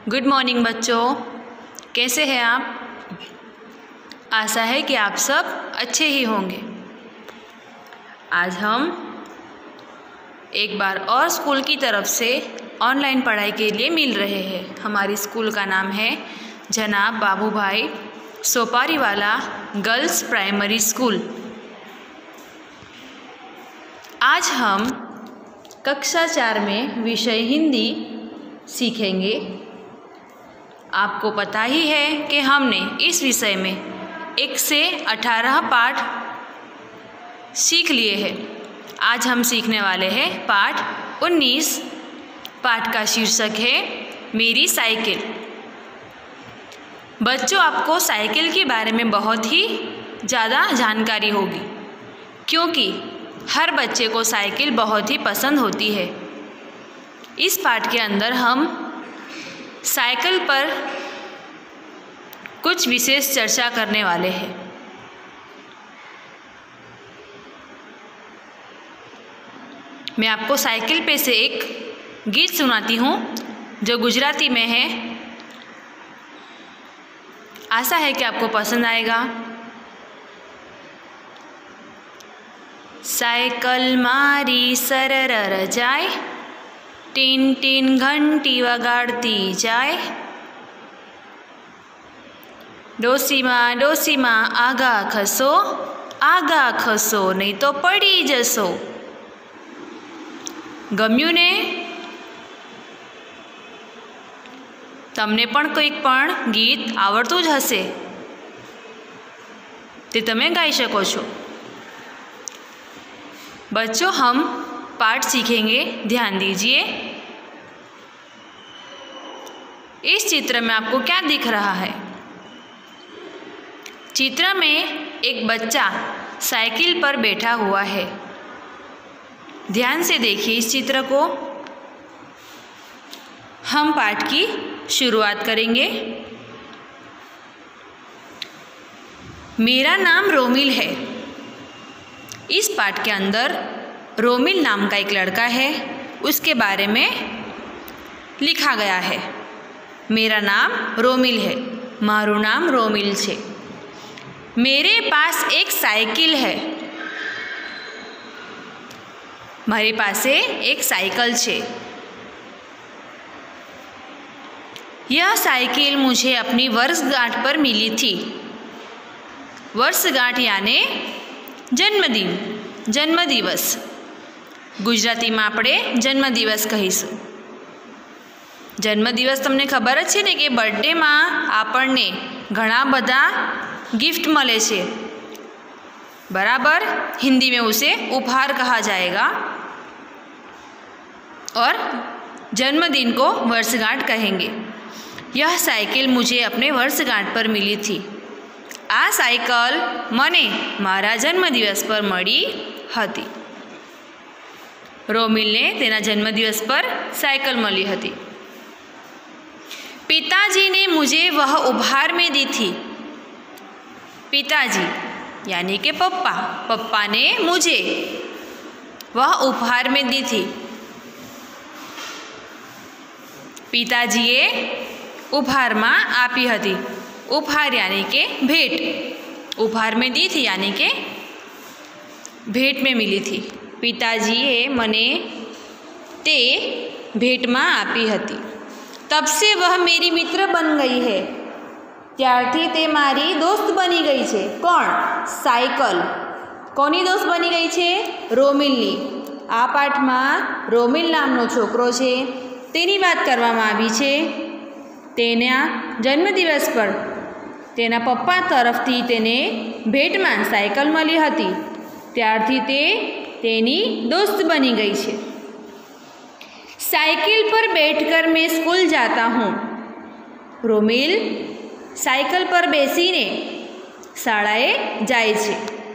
Good morning बच्चों, कैसे हैं आप? आशा है कि आप सब अच्छे ही होंगे। आज हम एक बार और स्कूल की तरफ से ऑनलाइन पढ़ाई के लिए मिल रहे हैं। हमारी स्कूल का नाम है जनाब बाबू भाई सोपारीवाला गर्ल्स प्राइमरी स्कूल। आज हम कक्षा 4 में विषय हिंदी सीखेंगे। आपको पता ही है कि हमने इस विषय में 1 से 18 पाठ सीख लिए हैं। आज हम सीखने वाले हैं पाठ 19। पाठ का शीर्षक है मेरी साइकिल। बच्चों, आपको साइकिल के बारे में बहुत ही ज़्यादा जानकारी होगी, क्योंकि हर बच्चे को साइकिल बहुत ही पसंद होती है। इस पाठ के अंदर हम साइकिल पर कुछ विशेष चर्चा करने वाले हैं। मैं आपको साइकिल पे से एक गीत सुनाती हूँ जो गुजराती में है। आशा है कि आपको पसंद आएगा। साइकिल मारी सरर जाए, टीन टीन घंटी वगाड़ती जाए। डोसीमा आगा खसो नहीं तो पड़ी जसो। गम्યું ने? તમને પણ કોઈક પણ ગીત આવડતું જ હશે, તે તમે ગાઈ શકો છો। बच्चों, हम पाठ सीखेंगे, ध्यान दीजिए। इस चित्र में आपको क्या दिख रहा है? चित्र में एक बच्चा साइकिल पर बैठा हुआ है। ध्यान से देखिए इस चित्र को। हम पाठ की शुरुआत करेंगे। मेरा नाम रोमिल है। इस पाठ के अंदर रोमिल नाम का एक लड़का है, उसके बारे में लिखा गया है। मेरा नाम रोमिल है, मारू नाम रोमिल छे। मेरे पास एक साइकिल है। मारी पासे एक साइकिल छे। यह साइकिल मुझे अपनी वर्षगांठ पर मिली थी। वर्षगांठ यानी जन्मदिवस। गुजराती में આપણે જન્મદિવસ કહીશું। જન્મદિવસ તમને ખબર જ છે ને કે બર્થડેમાં આપણને ઘણા બધા गिफ्ट મળે છે, बराबर। हिंदी में उसे उपहार कहा जाएगा और जन्मदिन को वर्षगांठ कहेंगे। यह साइकिल मुझे अपने वर्षगांठ पर मिली थी। आ साइकिल मने मारा जन्मदिवस पर मળી હતી। रोमिलने तेना जन्मदिवस पर साइकिल मળી હતી। पिताजी ने मुझे वह उपहार में दी थी। पिताजी यानी कि पप्पा ने मुझे वह उपहार में दी थी। पिताजीए उपहार में आपी हती। उपहार यानी के भेट। उपहार में दी थी यानी के भेट में मिली थी। पिताजीए मने ते भेट में आपी हती। तब से वह मेरी मित्र बन गई है। त्यारथी ते मारी दोस्त बनी गई छे। कौन? साइकिल। कोनी दोस्त बनी गई छे? रोमिलनी। आ पाठ में रोमिल नामनो छोकरो छे, तेनी बात करवामां आवी छे। तेना जन्मदिवस पर तेना पप्पा तरफथी तेने भेट में साइकिल मળી हती। त्यारथी ते तेनी दोस्त बनी गई छे। साइकिल पर बैठकर मैं स्कूल जाता हूँ। रोमिल साइकिल पर बेसीने शाळाए जाए छे।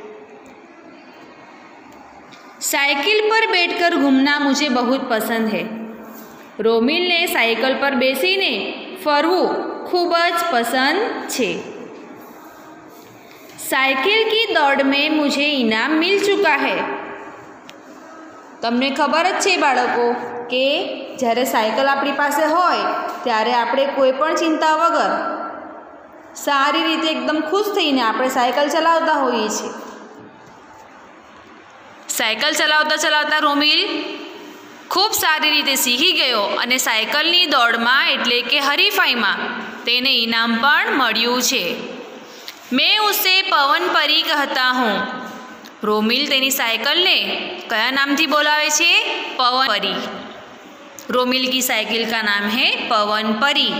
साइकिल पर बैठकर घूमना मुझे बहुत पसंद है। रोमिल ने साइकिल पर बेसीने फरवू खूब ज पसंद छे। साइकिल की दौड़ में मुझे इनाम मिल चुका है। तमने खबर ज छे बाळको કે જ્યારે સાયકલ આપણી પાસે હોય ત્યારે આપણે કોઈ પણ ચિંતા વગર સારી રીતે એકદમ ખુશ થઈને આપણે સાયકલ ચલાવતા હોઈએ છીએ. સાયકલ ચલાવતા ચલાવતા રોમિલ ખૂબ સારી રીતે શીખી ગયો અને સાયકલની દોડમાં એટલે કે હરીફાઈમાં તેને ઇનામ પણ મળ્યું છે. મેં ઉસે પવન પરી કહેતા હું. રોમિલ તેની સાયકલને કયા નામથી બોલાવે છે? પवन परी. रोमिल की साइकिल का नाम है पवन परी.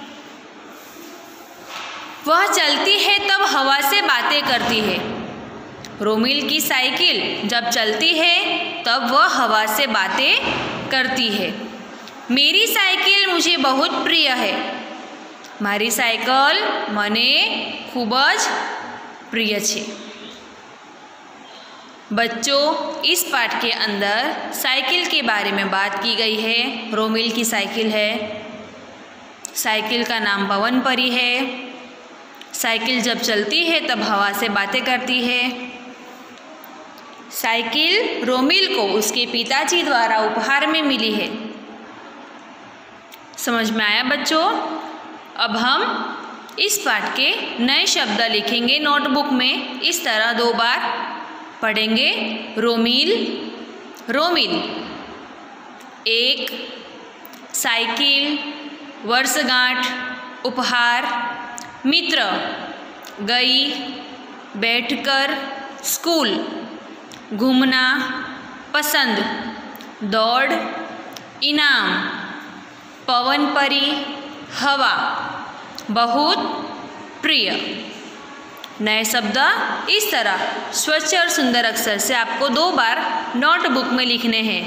वह चलती है तब हवा से बातें करती है. रोमिल की साइकिल जब चलती है तब वह हवा से बातें करती है. मेरी साइकिल मुझे बहुत प्रिय है. मारी साइकिल मने खूब ज प्रिय है. बच्चों, इस पाठ के अंदर साइकिल के बारे में बात की गई है. रोमिल की साइकिल है. साइकिल का नाम पवन परी है. साइकिल जब चलती है तब हवा से बातें करती है. साइकिल रोमिल को उसके पिताजी द्वारा उपहार में मिली है. समझ में आया बच्चों? अब हम इस पाठ के नए शब्द लिखेंगे नोटबुक में. इस तरह 2 बार पढ़ेंगे. रोमिल, रोमिल. 1 साइकिल, वर्षगांठ, उपहार, मित्र, गई, बैठकर, स्कूल, घूमना, पसंद, दौड़, इनाम, पवन परी, हवा, बहुत प्रिय. नए शब्द इस तरह स्वच्छ और सुंदर अक्षर से आपको 2 बार नोटबुक में लिखने हैं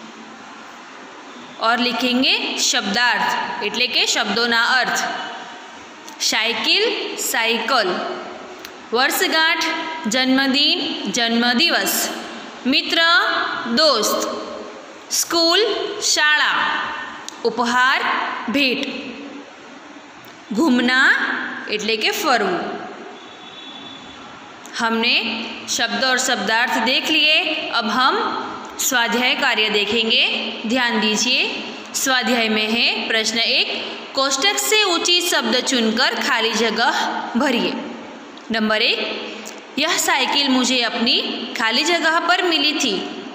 और लिखेंगे शब्दार्थ એટલે કે શબ્દોના अर्थ. Cycle, cycle. वर्षगांठ, जन्मदिन, जन्मदिवस. मित्र, दोस्त. स्कूल, शाळा. उपहार, भेट. घूमना એટલે કે ફરવું. हमने शब्द और शब्दार्थ देख लिए. अब हम स्वाध्याय कार्य देखेंगे. ध्यान दीजिए. स्वाध्याय में है प्रश्न 1. कोष्ठक से उचित शब्द चुनकर खाली जगह भरिए. नंबर 1. यह साइकिल मुझे अपनी खाली जगह पर मिली थी.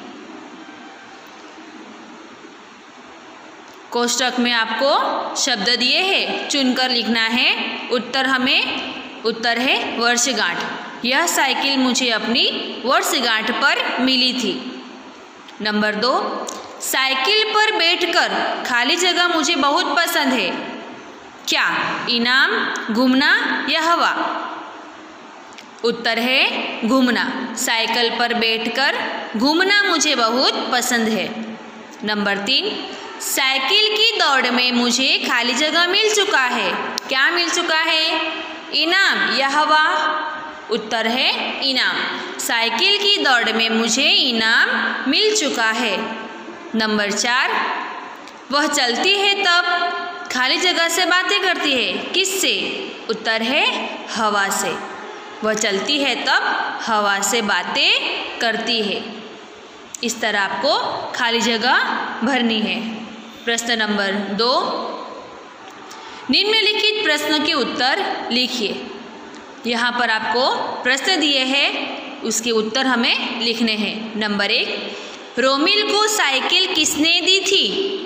कोष्ठक में आपको शब्द दिए हैं, चुनकर लिखना है. उत्तर है वर्षगांठ. यह साइकिल मुझे अपनी वर्षगांठ पर मिली थी. नंबर 2. साइकिल पर बैठकर खाली जगह मुझे बहुत पसंद है. क्या? इनाम, घूमना या हवा? उत्तर है घूमना. साइकिल पर बैठकर घूमना मुझे बहुत पसंद है. नंबर 3. साइकिल की दौड़ में मुझे खाली जगह मिल चुका है. क्या मिल चुका है? इनाम या हवा? उत्तर है इनाम. साइकिल की दौड़ में मुझे इनाम मिल चुका है. नंबर 4. वह चलती है तब खाली जगह से बातें करती है. किससे? उत्तर है हवा से. वह चलती है तब हवा से बातें करती है. इस तरह आपको खाली जगह भरनी है. प्रश्न नंबर 2. निम्नलिखित प्रश्न के उत्तर लिखिए. यहाँ पर आपको प्रश्न दिए हैं, उसके उत्तर हमें लिखने हैं. नंबर 1. रोमिल को साइकिल किसने दी थी?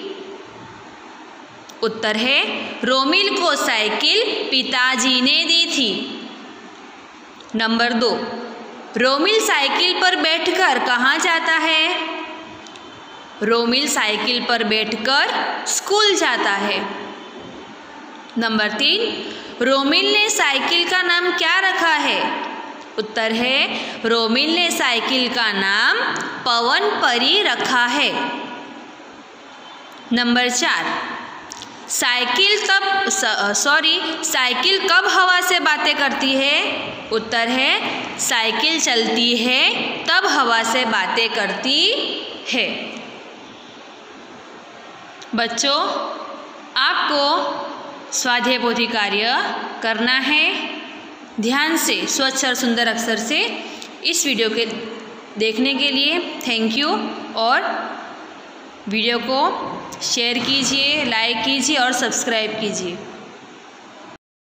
उत्तर है रोमिल को साइकिल पिताजी ने दी थी. नंबर 2. रोमिल साइकिल पर बैठकर कहाँ जाता है? रोमिल साइकिल पर बैठकर स्कूल जाता है. नंबर 3. रोमिल ने साइकिल का नाम क्या रखा है? उत्तर है रोमिल ने साइकिल का नाम पवन परी रखा है. नंबर 4. साइकिल कब हवा से बातें करती है? उत्तर है साइकिल चलती है तब हवा से बातें करती है. बच्चों, आपको स्वाध्याय पोथी कार्य करना है. ध्यान से स्वच्छ और सुंदर अक्षर से इस वीडियो के देखने के लिए थैंक यू और वीडियो को शेयर कीजिए, लाइक कीजिए और सब्सक्राइब कीजिए।